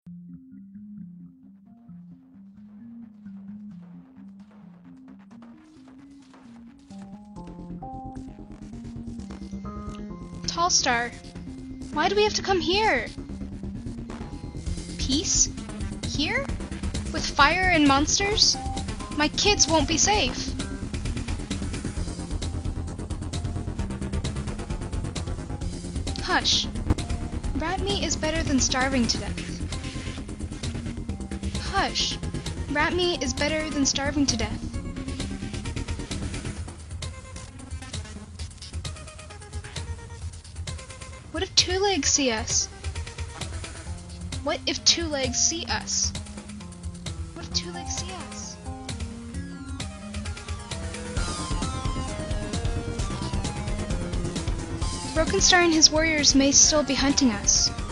Tallstar, why do we have to come here? Peace? Here? With fire and monsters? My kids won't be safe. Hush. Rat meat is better than starving to death. Hush. Rat meat is better than starving to death. What if Two Legs see us? What if Two Legs see us? What if Two Legs see us? Broken Star and his warriors may still be hunting us.